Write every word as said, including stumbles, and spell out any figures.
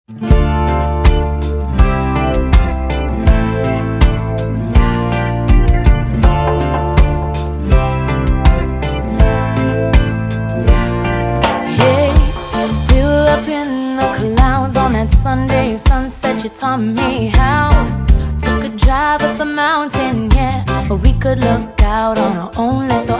That Sunday sunset, you taught me how. Took a drive up the mountain, yeah, but we could look out on our own little